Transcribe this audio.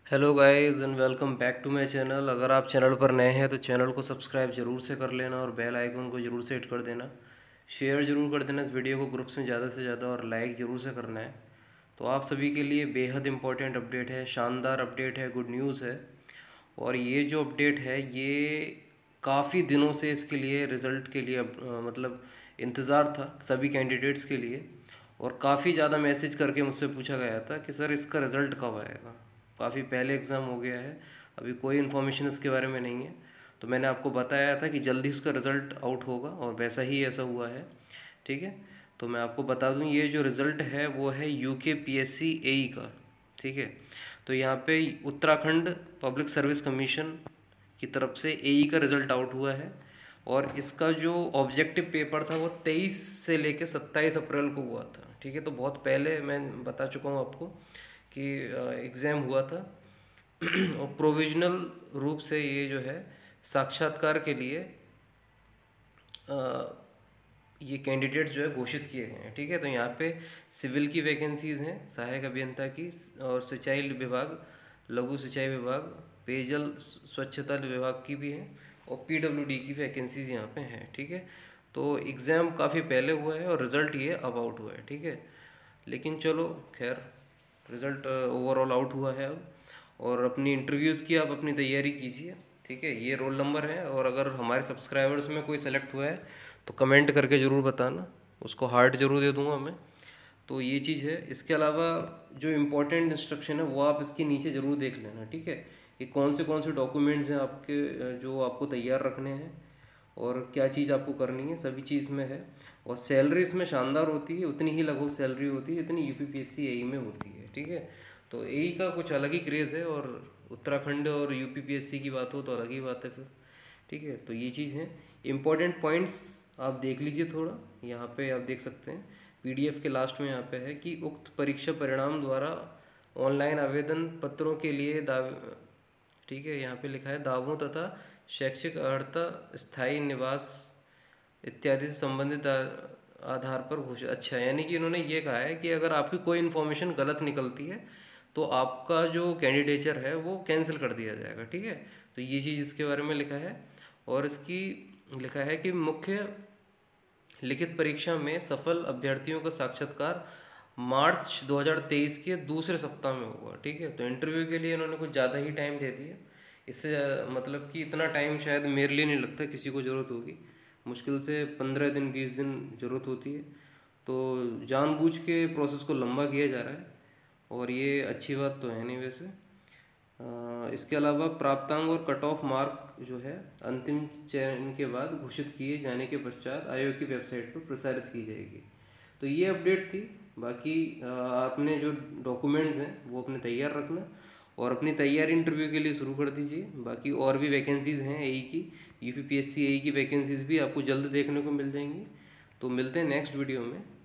Hello guys and welcome back to my channel. अगर आप channel पर नए हैं तो चैनल को सब्सक्राइब जरूर से कर लेना और बेल आइकन को जरूर से हिट कर देना। शेयर जरूर कर देना इस वीडियो को ग्रुप्स में ज़्यादा से ज़्यादा और लाइक ज़रूर से करना है। तो आप सभी के लिए बेहद इम्पोर्टेंट अपडेट है, शानदार अपडेट है, गुड न्यूज़ है। और ये जो अपडेट है ये काफ़ी दिनों से इसके लिए रिज़ल्ट के लिए मतलब इंतज़ार था सभी कैंडिडेट्स के लिए। और काफ़ी ज़्यादा मैसेज करके मुझसे पूछा गया था कि सर इसका रिज़ल्ट कब आएगा। काफ़ी पहले एग्ज़ाम हो गया है, अभी कोई इन्फॉर्मेशन इसके बारे में नहीं है। तो मैंने आपको बताया था कि जल्दी उसका रिज़ल्ट आउट होगा और वैसा ही ऐसा हुआ है। ठीक है, तो मैं आपको बता दूं ये जो रिज़ल्ट है वो है यूके पीएससी एई का। ठीक है, तो यहाँ पे उत्तराखंड पब्लिक सर्विस कमीशन की तरफ से एई का रिज़ल्ट आउट हुआ है। और इसका जो ऑब्जेक्टिव पेपर था वो 23 से लेके 27 अप्रैल को हुआ था। ठीक है, तो बहुत पहले मैं बता चुका हूँ आपको कि एग्ज़ाम हुआ था। और प्रोविजनल रूप से ये जो है साक्षात्कार के लिए अ, ये कैंडिडेट्स जो है घोषित किए गए हैं। ठीक है, तो यहाँ पे सिविल की वैकेंसीज़ हैं, सहायक अभियंता की, और सिंचाई विभाग, लघु सिंचाई विभाग, पेयजल स्वच्छता विभाग की भी है, और पीडब्ल्यूडी की वैकेंसीज यहाँ पे हैं। ठीक है, तो एग्ज़ाम काफ़ी पहले हुआ है और रिज़ल्ट ये अब आउट हुआ है। ठीक है, लेकिन चलो खैर, रिज़ल्ट ओवरऑल आउट हुआ है अब। और अपनी इंटरव्यूज़ की आप अपनी तैयारी कीजिए। ठीक है, ये रोल नंबर है, और अगर हमारे सब्सक्राइबर्स में कोई सेलेक्ट हुआ है तो कमेंट करके ज़रूर बताना, उसको हार्ट ज़रूर दे दूँगा मैं। तो ये चीज़ है। इसके अलावा जो इम्पोर्टेंट इंस्ट्रक्शन है वो आप इसके नीचे ज़रूर देख लेना। ठीक है, कि कौन से डॉक्यूमेंट्स हैं आपके जो आपको तैयार रखने हैं और क्या चीज़ आपको करनी है, सभी चीज़ में है। और सैलरी इसमें शानदार होती है, उतनी ही लगभग सैलरी होती है जितनी यूपीपीएससी एई में होती है। ठीक है, तो एई का कुछ अलग ही क्रेज़ है, और उत्तराखंड और यूपीपीएससी की बात हो तो अलग ही बात है फिर। ठीक है, तो ये चीज़ है। इम्पोर्टेंट पॉइंट्स आप देख लीजिए थोड़ा, यहाँ पे आप देख सकते हैं पीडीएफ के लास्ट में। यहाँ पे है कि उक्त परीक्षा परिणाम द्वारा ऑनलाइन आवेदन पत्रों के लिए दाव ठीक है, यहाँ पे लिखा है दावों तथा शैक्षिक अर्हता, स्थायी निवास इत्यादि से संबंधित आधार पर घोषित। अच्छा, यानी कि इन्होंने ये कहा है कि अगर आपकी कोई इन्फॉर्मेशन गलत निकलती है तो आपका जो कैंडिडेचर है वो कैंसिल कर दिया जाएगा। ठीक है, तो ये चीज़ इसके बारे में लिखा है। और इसकी लिखा है कि मुख्य लिखित परीक्षा में सफल अभ्यर्थियों का साक्षात्कार मार्च 2023 के दूसरे सप्ताह में होगा। ठीक है, तो इंटरव्यू के लिए इन्होंने कुछ ज़्यादा ही टाइम दे दिया। इससे मतलब कि इतना टाइम शायद मेरे लिए नहीं लगता किसी को ज़रूरत होगी। मुश्किल से 15 दिन 20 दिन ज़रूरत होती है। तो जानबूझ के प्रोसेस को लंबा किया जा रहा है, और ये अच्छी बात तो है नहीं वैसे। इसके अलावा प्राप्तांक और कट ऑफ मार्क जो है अंतिम चयन के बाद घोषित किए जाने के पश्चात आयोग की वेबसाइट पर प्रसारित की जाएगी। तो ये अपडेट थी। बाकी आपने जो डॉक्यूमेंट्स हैं वो अपने तैयार रखना, और अपनी तैयारी इंटरव्यू के लिए शुरू कर दीजिए। बाकी और भी वैकेंसीज़ हैं एई की, यूपीपीएससी एई की वैकेंसीज़ भी आपको जल्द देखने को मिल जाएंगी। तो मिलते हैं नेक्स्ट वीडियो में।